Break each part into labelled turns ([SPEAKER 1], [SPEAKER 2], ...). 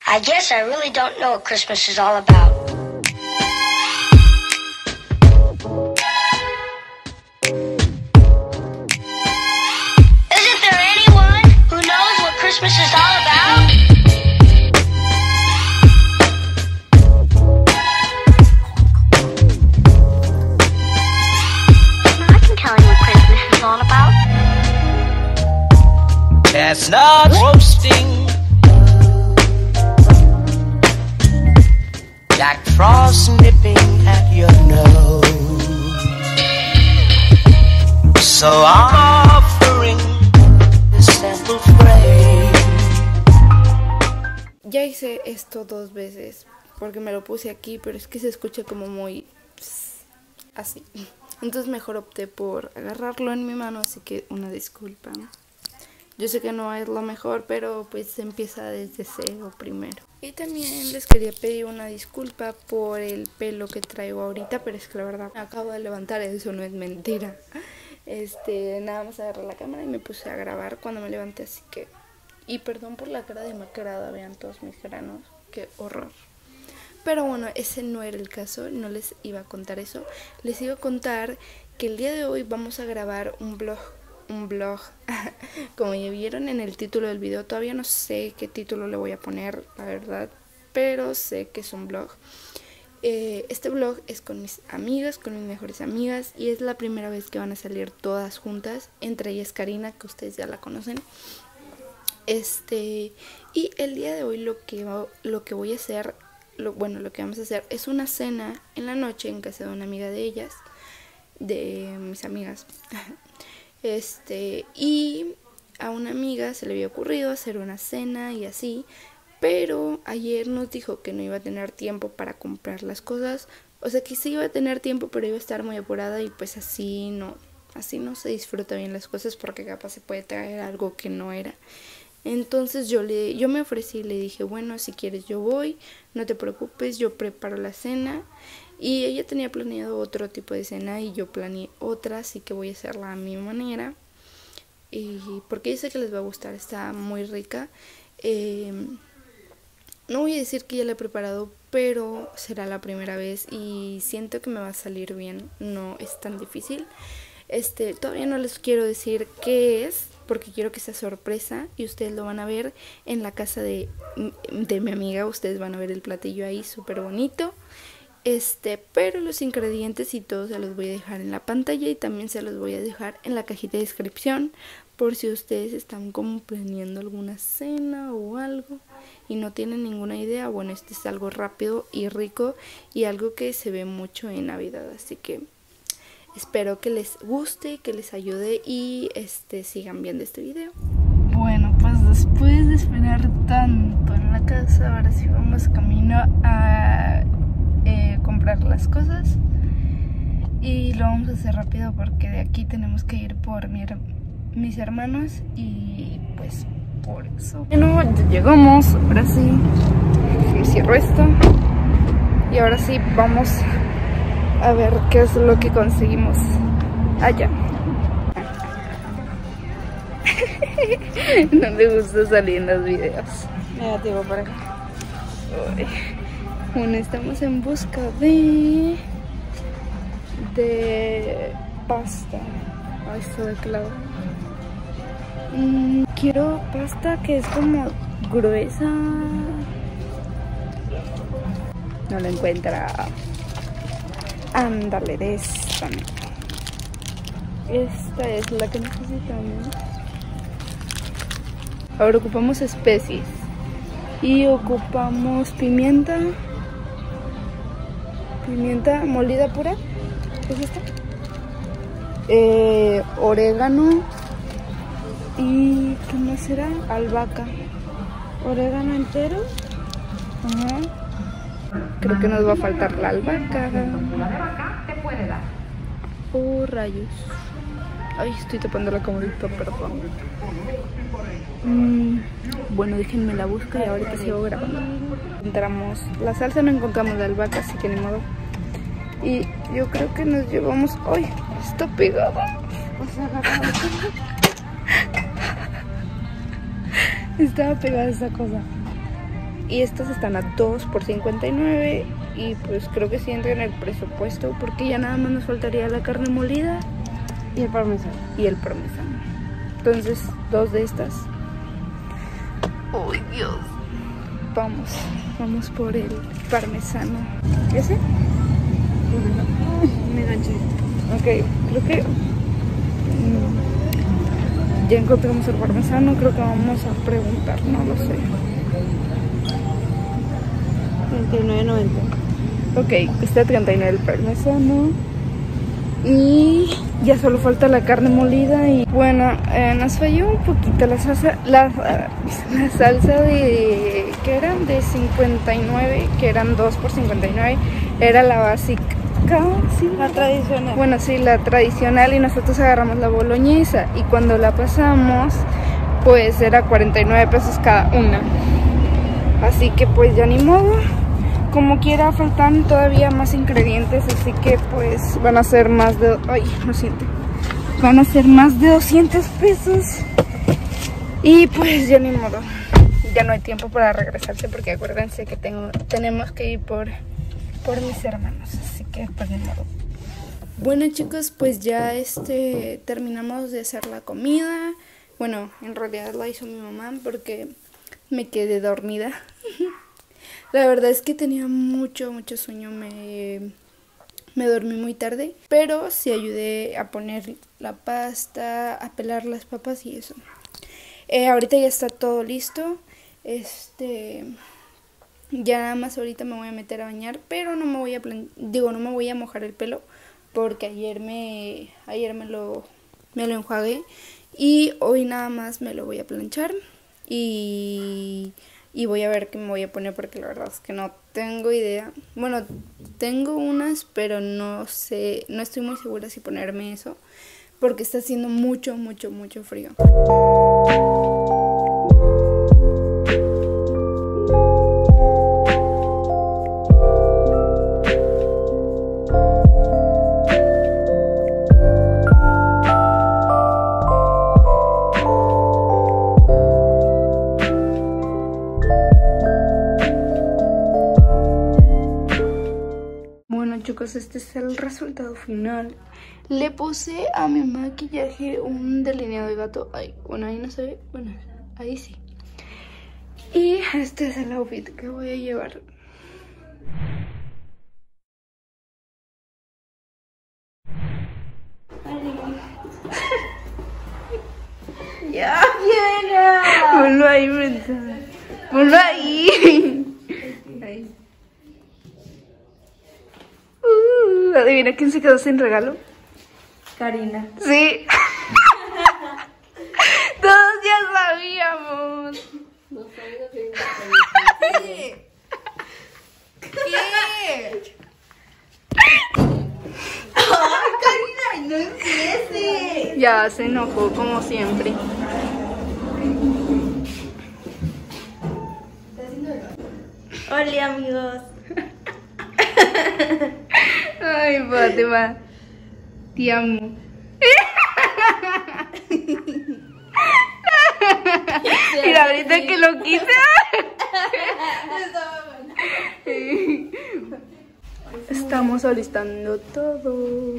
[SPEAKER 1] I guess I really don't know what Christmas is all about. Isn't there anyone who knows what Christmas is all about? I can tell you what Christmas is all about.
[SPEAKER 2] Chestnuts roasting, Jack Frost nipping at your nose. So I'm offering this simple phrase.
[SPEAKER 3] Ya hice esto 2 veces porque me lo puse aquí, pero es que se escucha como muy así. Entonces mejor opté por agarrarlo en mi mano, así que una disculpa. Yo sé que no es lo mejor, pero pues se empieza desde cero primero. Y también les quería pedir una disculpa por el pelo que traigo ahorita, pero es que la verdad me acabo de levantar, eso no es mentira. Nada más agarré la cámara y me puse a grabar cuando me levanté, así que... Y perdón por la cara demacrada, vean todos mis granos, qué horror. Pero bueno, ese no era el caso, no les iba a contar eso. Les iba a contar que el día de hoy vamos a grabar un vlog. Como ya vieron en el título del video, todavía no sé qué título le voy a poner, la verdad, pero sé que es un vlog. Este vlog es con mis amigas, con mis mejores amigas, y es la primera vez que van a salir todas juntas, entre ellas Karina, que ustedes ya la conocen. Y el día de hoy lo que voy a hacer, lo que vamos a hacer es una cena en la noche en casa de una amiga de ellas, de mis amigas. Y a una amiga se le había ocurrido hacer una cena y así, pero ayer nos dijo que no iba a tener tiempo para comprar las cosas. O sea que sí iba a tener tiempo, pero iba a estar muy apurada y pues así no se disfruta bien las cosas, porque capaz se puede traer algo que no era. Entonces yo me ofrecí y le dije, bueno, si quieres yo voy, no te preocupes, yo preparo la cena. Y ella tenía planeado otro tipo de cena y yo planeé otra, así que voy a hacerla a mi manera. Y porque yo sé que les va a gustar, está muy rica. No voy a decir que ya la he preparado, pero será la primera vez y siento que me va a salir bien, no es tan difícil. Todavía no les quiero decir qué es, porque quiero que sea sorpresa y ustedes lo van a ver en la casa de mi amiga. Ustedes van a ver el platillo ahí súper bonito. Pero los ingredientes y todo se los voy a dejar en la pantalla y también se los voy a dejar en la cajita de descripción, por si ustedes están como planeando alguna cena o algo y no tienen ninguna idea. Bueno, este es algo rápido y rico y algo que se ve mucho en Navidad, así que espero que les guste, que les ayude y sigan viendo este video. Bueno, pues después de esperar tanto en la casa, ahora sí vamos camino a comprar las cosas y lo vamos a hacer rápido porque de aquí tenemos que ir por mis hermanos y pues por eso. Bueno, ya llegamos, ahora sí me cierro esto y ahora sí vamos a ver qué es lo que conseguimos allá. No le gusta salir en los videos. Negativo por acá. Bueno, estamos en busca de pasta. Ay, está de clavo. Quiero pasta que es como gruesa. No la encuentra. Ándale, de esta. Esta es la que necesitamos. Ahora ocupamos especies. Y ocupamos pimienta. Pimienta molida pura. ¿Qué es esta? Orégano. ¿Y qué más será? Albahaca. Orégano entero. Ajá. Creo que nos va a faltar la albahaca. Oh, rayos. Ay, estoy tapando la camarita, perdón. Bueno, déjenme la busco y ahorita sigo grabando. Encontramos la salsa, no encontramos la albahaca, así que ni modo. Y yo creo que nos llevamos... ¡Ay! Está pegada. Estaba pegada esa cosa. y estas están a 2 por 59 y pues creo que sí entra en el presupuesto porque ya nada más nos faltaría la carne molida
[SPEAKER 4] Y el parmesano.
[SPEAKER 3] y el parmesano. Entonces 2 de estas. ¡Uy, Dios! Vamos por el parmesano. ¿Ese?
[SPEAKER 4] Me enganché.
[SPEAKER 3] Ok, creo que ya encontramos el parmesano. Creo que vamos a preguntar, no lo sé.
[SPEAKER 4] 39.90.
[SPEAKER 3] Ok, está 39 el parmesano. Y ya solo falta la carne molida. Y bueno, nos falló un poquito la salsa. La salsa de, ¿qué eran? De 59, que eran 2 por 59. Era la básica. ¿Sí?
[SPEAKER 4] La tradicional.
[SPEAKER 3] Bueno, sí, la tradicional, y nosotros agarramos la boloñesa y cuando la pasamos pues era 49 pesos cada una, así que pues ya ni modo. Como quiera faltan todavía más ingredientes, así que pues van a ser más de, ay, lo siento, van a ser más de 200 pesos y pues ya ni modo, ya no hay tiempo para regresarse porque acuérdense que tenemos que ir por mis hermanos, así que pues ni modo. Bueno chicos, pues ya terminamos de hacer la comida. Bueno, en realidad la hizo mi mamá porque me quedé dormida. La verdad es que tenía mucho sueño, me dormí muy tarde, pero sí ayudé a poner la pasta, a pelar las papas y eso. Ahorita ya está todo listo. Ya nada más ahorita me voy a meter a bañar, pero no me voy a no me voy a mojar el pelo porque ayer me lo enjuagué y hoy nada más me lo voy a planchar y voy a ver qué me voy a poner porque la verdad es que no tengo idea. Bueno, tengo unas, pero no sé, no estoy muy segura si ponerme eso porque está haciendo mucho frío. Chicos, este es el resultado final. Le puse a mi maquillaje un delineado de gato. Ay, bueno, ahí no se ve. Bueno, ahí sí. Y este es el outfit que voy a llevar. Ya. Ponlo ahí, mensaje. Ponlo ahí. Ahí. ¿Adivina quién se quedó sin regalo?
[SPEAKER 4] Karina.
[SPEAKER 3] Sí. Todos ya sabíamos. ¿Qué?
[SPEAKER 4] ¡Ay, Karina! ¡No empieces!
[SPEAKER 3] Ya se enojó como siempre.
[SPEAKER 4] Hola, amigos.
[SPEAKER 3] Ay, Fátima, te amo. Mira, ahorita que lo quise. Estamos alistando todo.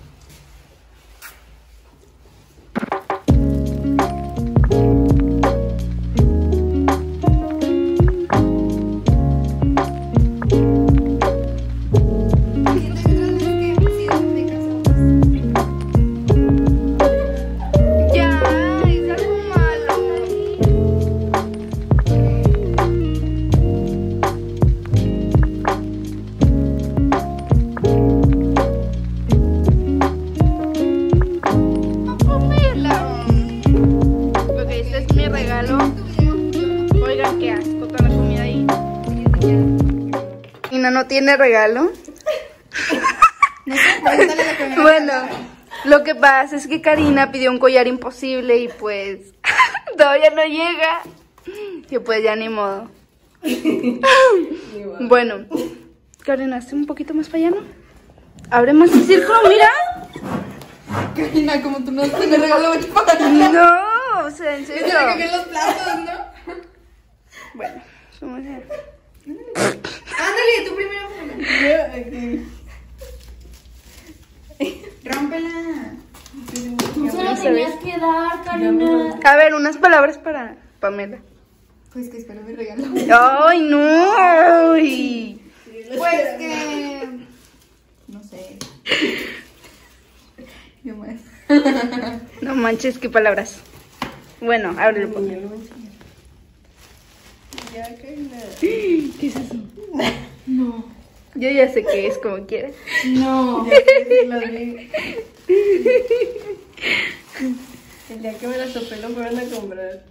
[SPEAKER 3] No tiene regalo. Bueno, lo que pasa es que Karina pidió un collar imposible y pues todavía no llega. Y pues ya ni modo. Bueno, Karina, hazte un poquito más para allá, ¿no? Abre más el círculo, mira.
[SPEAKER 4] Karina, como tú no me regaló mucho para
[SPEAKER 3] No, o sea, en serio.
[SPEAKER 4] Te cagué los platos, ¿no?
[SPEAKER 3] Bueno, Ándale, tú primero. Rómpela.
[SPEAKER 5] Tú se lo tenías que dar, Karina.
[SPEAKER 3] A ver, unas palabras para Pamela.
[SPEAKER 4] Pues que espero mi regalo.
[SPEAKER 3] ¡Ay, no! Ay.
[SPEAKER 4] Pues que... No sé. ¿Qué más?
[SPEAKER 3] No manches, qué palabras. Bueno, ábrelo. Pamela.
[SPEAKER 4] Ya, Karina.
[SPEAKER 3] ¿Qué es eso? No. Yo ya sé qué es, como quieras.
[SPEAKER 5] No.
[SPEAKER 6] El día que me la topé lo fueron a comprar.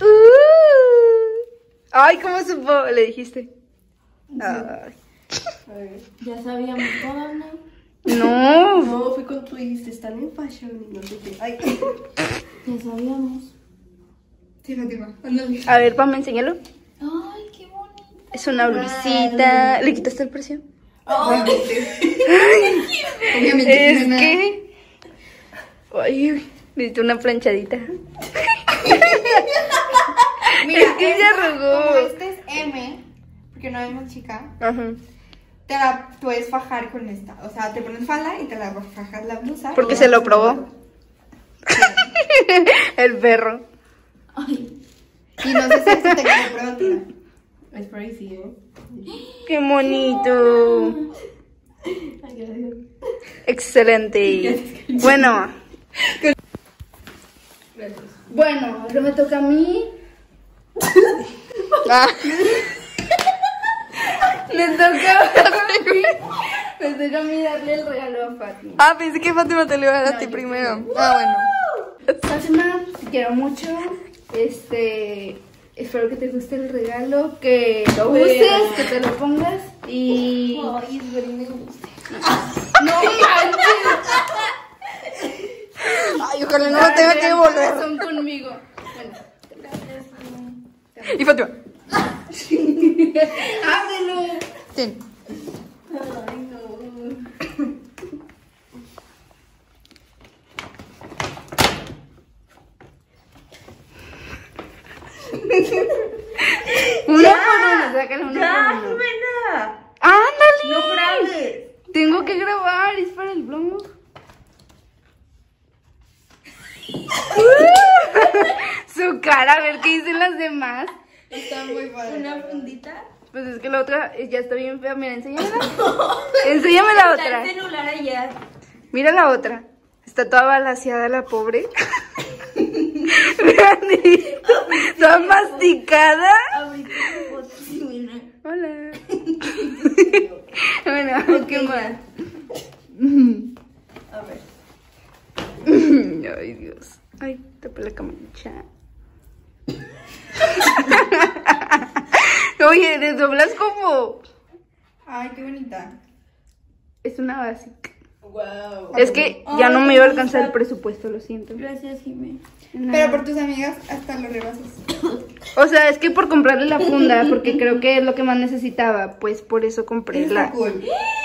[SPEAKER 3] Ay, ¿cómo supo? Le dijiste. Ay.
[SPEAKER 5] Ya sabíamos todas, ¿no?
[SPEAKER 3] No.
[SPEAKER 6] No, fui con tu y están en fashion y no sé qué. Ay.
[SPEAKER 5] Ya sabíamos.
[SPEAKER 4] Sí, Fátima, ándale.
[SPEAKER 3] A ver, Pam, enséñalo.
[SPEAKER 5] Ay, qué bonita.
[SPEAKER 3] Es una blusita. ¿Le quitaste el precio?
[SPEAKER 4] Obviamente.
[SPEAKER 3] Es que... Ay, necesito una planchadita.
[SPEAKER 4] Mira,
[SPEAKER 3] es que se
[SPEAKER 4] como
[SPEAKER 3] arrugó.
[SPEAKER 4] este es M, porque no es más chica,
[SPEAKER 3] Ajá.
[SPEAKER 4] te la puedes fajar con esta. O sea, te pones falda y te la fajas la blusa.
[SPEAKER 3] Porque se lo probó. El perro.
[SPEAKER 5] Ay,
[SPEAKER 4] Y no sé si esto te queda prueba, tía.
[SPEAKER 6] Es por ahí, sí,
[SPEAKER 3] Qué bonito.
[SPEAKER 6] Ay, gracias.
[SPEAKER 3] Excelente. Bueno. Bueno, ahora me toca a mí. Ah. Me toca a mí darle el regalo a Fátima.
[SPEAKER 4] Ah, pensé que Fátima te lo iba a dar a ti primero. Ah, bueno.
[SPEAKER 3] Fátima, te quiero mucho. Espero que te guste el regalo, que lo uses, que te lo pongas y...
[SPEAKER 5] ay, es verdad, me gusta.
[SPEAKER 3] ¡No manches!
[SPEAKER 4] Ay, ojalá no lo tenga que devolver.
[SPEAKER 3] Son conmigo. Bueno,
[SPEAKER 4] Y Fátima.
[SPEAKER 3] ábrelo.
[SPEAKER 4] Ten.
[SPEAKER 6] Ay, no.
[SPEAKER 3] Una por una, sácalo una por una.
[SPEAKER 6] Jimena.
[SPEAKER 3] ¡Ándale!
[SPEAKER 6] No grabes.
[SPEAKER 3] Tengo que grabar, es para el blog. Su cara, a ver qué dicen las demás.
[SPEAKER 4] Está muy padre.
[SPEAKER 5] Una fundita.
[SPEAKER 3] Pues es que la otra ya está bien fea. Mira, enséñamela. Enséñame la
[SPEAKER 5] Está
[SPEAKER 3] otra.
[SPEAKER 5] el celular allá.
[SPEAKER 3] Mira la otra. Está toda balaseada la pobre. Vean esto. Toda masticada.
[SPEAKER 5] Ahorita te foto, Jimena.
[SPEAKER 3] Hola. Bueno, ¿qué más?
[SPEAKER 6] A ver.
[SPEAKER 3] Ay, Dios. Ay, tapé la camancha. Oye, desdoblas como...
[SPEAKER 4] Ay, qué bonita.
[SPEAKER 3] Es una básica.
[SPEAKER 6] Wow.
[SPEAKER 3] Es que ya no me iba a alcanzar el presupuesto, lo siento.
[SPEAKER 5] Gracias, Jimena.
[SPEAKER 4] Pero por tus amigas hasta lo rebasas.
[SPEAKER 3] O sea, es que por comprarle la funda, porque creo que es lo que más necesitaba, pues por eso compré
[SPEAKER 4] Está
[SPEAKER 3] la...
[SPEAKER 4] cool.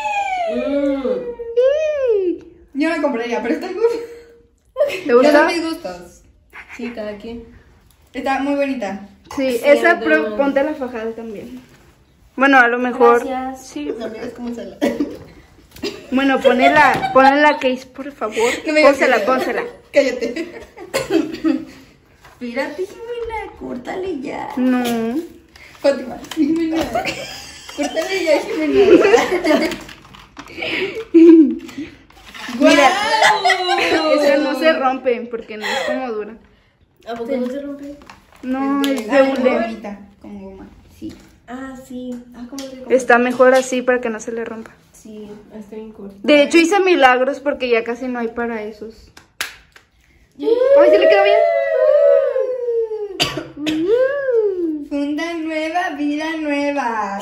[SPEAKER 3] Sí.
[SPEAKER 4] Yo no compraría, pero está cool.
[SPEAKER 3] ¿Te
[SPEAKER 4] Ya
[SPEAKER 3] gusta?
[SPEAKER 4] son mis gustos.
[SPEAKER 6] Sí, cada quien.
[SPEAKER 4] Está muy bonita.
[SPEAKER 3] Sí, esa
[SPEAKER 6] Cerdo.
[SPEAKER 3] ponte la fajada también. Bueno, a lo mejor...
[SPEAKER 5] Gracias.
[SPEAKER 3] Sí.
[SPEAKER 6] No me ves como sala.
[SPEAKER 3] Bueno, ponle la case, por favor.
[SPEAKER 4] No me digas
[SPEAKER 3] Pónsela,
[SPEAKER 4] que-
[SPEAKER 3] pónsela.
[SPEAKER 4] Cállate.
[SPEAKER 5] Espérate, Jimena, córtale ya.
[SPEAKER 3] No.
[SPEAKER 4] Fátima. Jimena. Córtale ya, Jimena.
[SPEAKER 3] Mira, esas no se rompen porque no es como dura.
[SPEAKER 6] ¿A poco no se rompe?
[SPEAKER 3] No, es de
[SPEAKER 4] Como
[SPEAKER 3] hule.
[SPEAKER 4] gomita, como goma.
[SPEAKER 3] Sí.
[SPEAKER 6] Ah, sí. Ah, ¿cómo se come?
[SPEAKER 3] Está mejor así para que no se le rompa.
[SPEAKER 6] Sí, está bien cool.
[SPEAKER 3] De hecho, hice milagros porque ya casi no hay para esos. Ay, ¿se le quedó bien?
[SPEAKER 4] Funda nueva, vida nueva.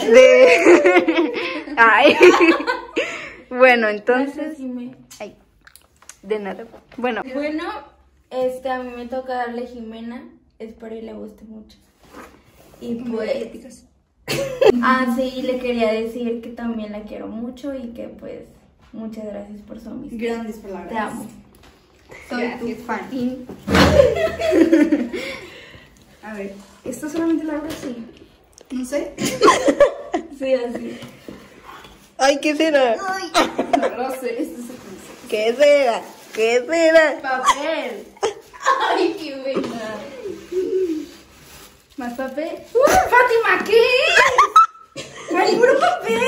[SPEAKER 3] Ay. Bueno,
[SPEAKER 5] Gracias,
[SPEAKER 3] entonces...
[SPEAKER 5] Jimena.
[SPEAKER 3] Ay, de nada. Bueno,
[SPEAKER 5] Bueno, a mí me toca darle a Jimena. Espero y le guste mucho. Y pues... sí, le quería decir que también la quiero mucho y que pues muchas gracias por su amistad.
[SPEAKER 4] Grandes palabras.
[SPEAKER 5] Te amo.
[SPEAKER 4] Soy tu fan.
[SPEAKER 3] a ver, esto solamente lo hago así.
[SPEAKER 4] No sé.
[SPEAKER 5] Sí, así.
[SPEAKER 7] Ay, ¿qué será?
[SPEAKER 3] No sé, esto se conoce.
[SPEAKER 7] ¿Qué será? ¿Qué será?
[SPEAKER 3] Papel.
[SPEAKER 5] Ay, qué buena.
[SPEAKER 3] ¿Más papel? Fátima, ¿qué? ¡Ay, puro papel!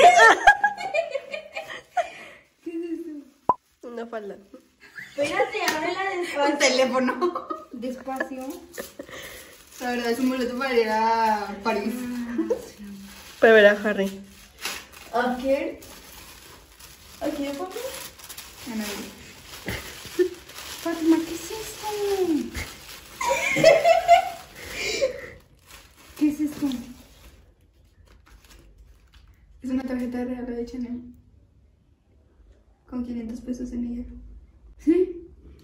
[SPEAKER 7] Una falda.
[SPEAKER 5] Espérate, ábrela
[SPEAKER 4] Un
[SPEAKER 5] despacio.
[SPEAKER 4] teléfono.
[SPEAKER 3] Despacio.
[SPEAKER 4] La verdad es un boleto para ir a París.
[SPEAKER 7] Para ver a Harry.
[SPEAKER 5] ¿Aquí? ¿Aquí hay papel?
[SPEAKER 3] Fátima, ¿qué es esto? ¿Qué es esto?
[SPEAKER 4] Es una tarjeta de regalo de Chanel. Con 500 pesos en ella.
[SPEAKER 3] ¿Sí?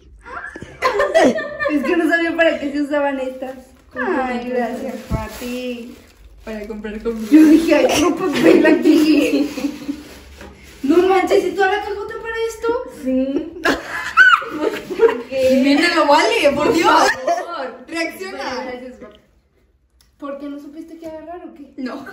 [SPEAKER 3] Es que no sabía para qué se usaban estas. Ay, gracias, Fati.
[SPEAKER 4] Para comprar comida.
[SPEAKER 3] Yo dije, ay, qué papel aquí. No manches, ¿y toda la cajota para esto?
[SPEAKER 5] Sí. ¿Por qué?
[SPEAKER 4] Viene lo vale, por Dios.
[SPEAKER 5] Por
[SPEAKER 4] Reacciona.
[SPEAKER 3] Gracias, Fati. ¿Por qué no supiste qué agarrar o qué?
[SPEAKER 4] No.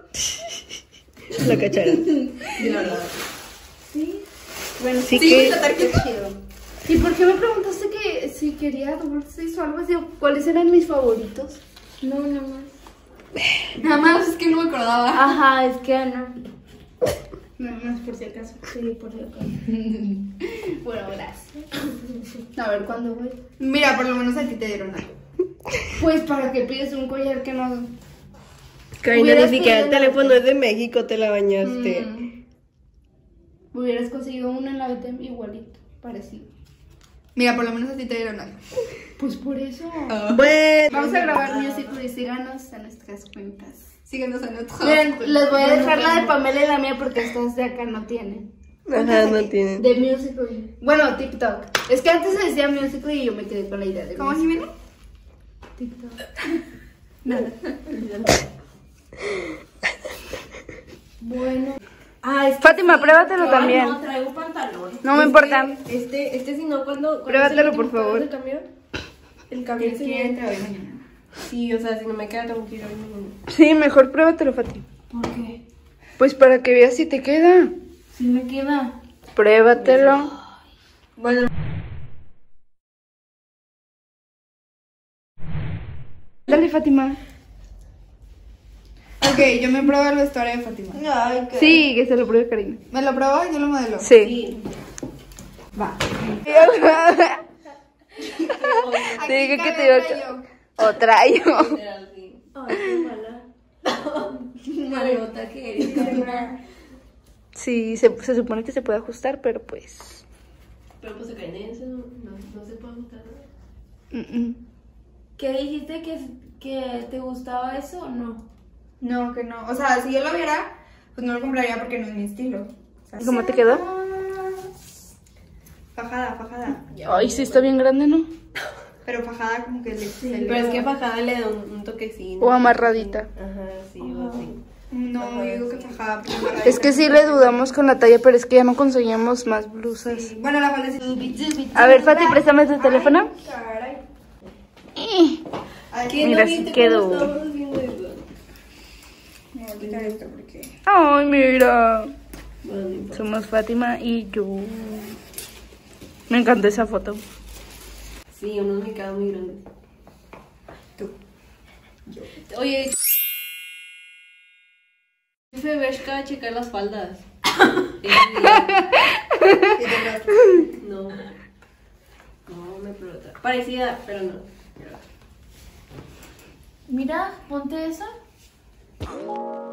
[SPEAKER 7] La cacharon.
[SPEAKER 4] Sí, la verdad.
[SPEAKER 3] Sí. Bueno,
[SPEAKER 7] Sí
[SPEAKER 4] Sí,
[SPEAKER 7] que...
[SPEAKER 4] la tarjeta.
[SPEAKER 3] ¿Y por qué me preguntaste que si quería dulces o algo así? ¿Cuáles eran mis favoritos?
[SPEAKER 5] No, no más.
[SPEAKER 4] Nada más es que no me acordaba.
[SPEAKER 5] Ajá, es que no.
[SPEAKER 3] No, más por si acaso.
[SPEAKER 5] Sí, por cierto.
[SPEAKER 3] Bueno, gracias. A ver, ¿cuándo voy?
[SPEAKER 4] Mira, por lo menos a ti te dieron algo.
[SPEAKER 3] Pues para que pides un collar que no...
[SPEAKER 7] Karina,
[SPEAKER 3] Hubieras
[SPEAKER 7] ni siquiera el
[SPEAKER 3] pedido
[SPEAKER 7] teléfono es de México, te la bañaste.
[SPEAKER 3] Hubieras conseguido uno en la BTM igualito, parecido.
[SPEAKER 4] Mira, por lo menos a ti te dieron algo.
[SPEAKER 3] Pues por eso.
[SPEAKER 7] Bueno.
[SPEAKER 3] Vamos a grabar Musical.ly, síganos en nuestras cuentas.
[SPEAKER 4] Síguenos a nosotros.
[SPEAKER 3] Miren, les voy a dejar la de Pamela y la mía porque estas de acá no tienen.
[SPEAKER 7] Ajá, no tienen.
[SPEAKER 3] De Musical.ly. Bueno, TikTok. Es que antes se decía Musical.ly y yo me quedé con la idea de
[SPEAKER 4] ¿Cómo así
[SPEAKER 3] Musical.ly.
[SPEAKER 4] viene?
[SPEAKER 3] TikTok. Bueno.
[SPEAKER 5] Ah, es que
[SPEAKER 3] Fátima, pruébatelo también.
[SPEAKER 5] No, traigo pantalón.
[SPEAKER 3] No me importa.
[SPEAKER 6] Este si no, cuando
[SPEAKER 3] Pruébatelo, por favor.
[SPEAKER 6] ¿El camión? El camión se
[SPEAKER 4] Te voy mañana.
[SPEAKER 6] Sí, o sea, si no me queda, tengo que ir hoy mañana.
[SPEAKER 3] Sí, mejor pruébatelo, Fátima.
[SPEAKER 5] ¿Por qué?
[SPEAKER 3] Pues para que veas si te queda.
[SPEAKER 5] Sí me queda.
[SPEAKER 3] Pruébatelo.
[SPEAKER 6] Bueno,
[SPEAKER 3] Dale, Fátima.
[SPEAKER 4] Ok, yo me pruebo el vestuario de Fátima.
[SPEAKER 5] Ay, qué.
[SPEAKER 3] Sí, que se lo pruebe Karina.
[SPEAKER 4] ¿Me lo probó y yo lo modelo?
[SPEAKER 3] Sí.
[SPEAKER 4] Va.
[SPEAKER 3] Te dije que te iba a... Otra yo.
[SPEAKER 6] literal, sí.
[SPEAKER 5] Ay, qué mala. Malota que eres.
[SPEAKER 3] Sí, se supone que se puede ajustar, pero pues...
[SPEAKER 6] Pero pues se caen en eso, no se puede gustar nada.
[SPEAKER 5] ¿Qué dijiste que te gustaba eso o no?
[SPEAKER 4] No, que no. O sea, si yo lo viera, pues no lo compraría porque no es mi estilo. O sea,
[SPEAKER 3] ¿Cómo te quedó?
[SPEAKER 4] Fajada, fajada.
[SPEAKER 3] Ay, sí está bien grande, ¿no?
[SPEAKER 4] Pero fajada como que le... se le-
[SPEAKER 6] Pero es que fajada le da un toquecín.
[SPEAKER 3] O amarradita.
[SPEAKER 6] Ajá, sí, o así.
[SPEAKER 4] No, yo digo que fajada. porque amarradita.
[SPEAKER 3] Es que sí le dudamos con la talla, pero es que ya no conseguíamos más blusas.
[SPEAKER 4] Sí. Bueno, la falda sí.
[SPEAKER 3] A ver, Fati, préstame tu teléfono.
[SPEAKER 4] Caray.
[SPEAKER 3] Eh.
[SPEAKER 4] Ay,
[SPEAKER 6] ¿Qué
[SPEAKER 3] Mira,
[SPEAKER 6] no
[SPEAKER 3] sí
[SPEAKER 6] viste
[SPEAKER 3] quedó.
[SPEAKER 6] cuando estábamos haciendo eso?
[SPEAKER 4] me voy a quitar esto porque...
[SPEAKER 3] Ay, mira.
[SPEAKER 6] Bueno, no importa.
[SPEAKER 3] Somos Fátima y yo. Me encantó esa foto.
[SPEAKER 6] Sí, unos me quedan muy grandes. Tú. Yo. Oye, jefe Bershka a checar las faldas. No. No, me pregunta. Parecida, pero no.
[SPEAKER 5] Mira, ponte esa.